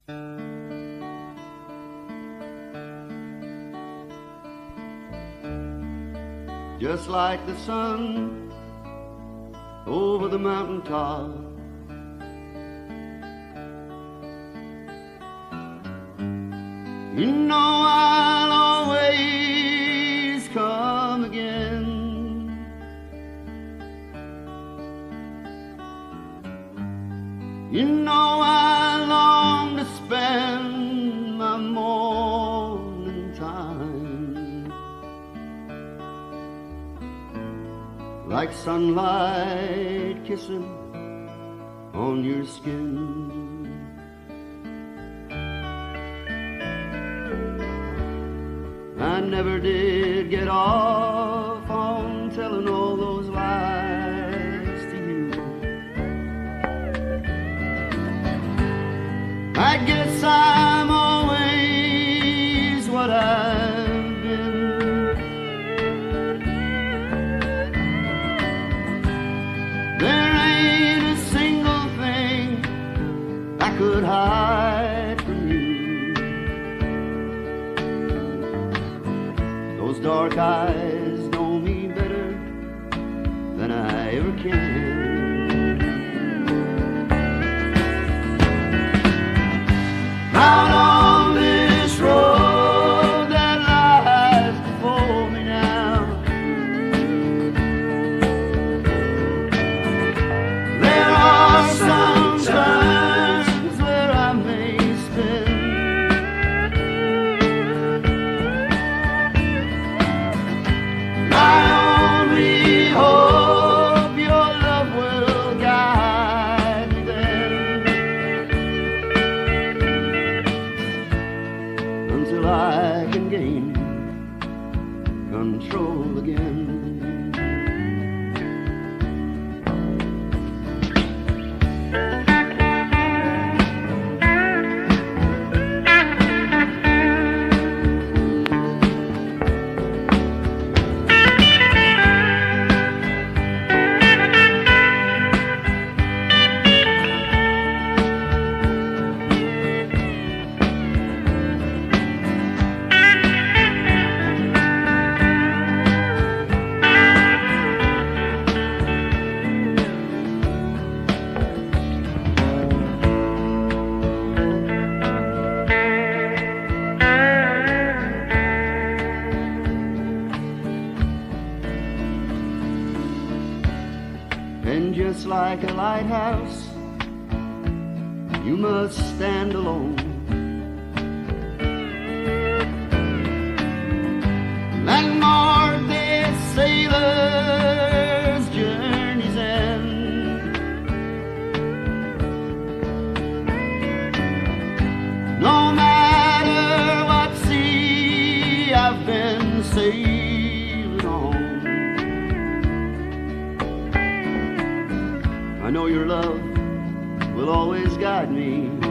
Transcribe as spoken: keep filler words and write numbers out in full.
Just like the sun over the mountaintop, you know I'll always come again. You know I long to spend my morning time like sunlight kissing on your skin. I never did get off on telling all those lies to you. I guess I'm always what I've been. There ain't a single thing I could hide from you. Those dark eyes know me better than I ever can. Out on this road that lies before me now, there are some turns where I may spin. I only hope your love will guide me then, until I can gain control again. And just like a lighthouse, you must stand alone. Landmark this sailor's journey's end. No matter what sea I've been sailing on, I know your love will always guide me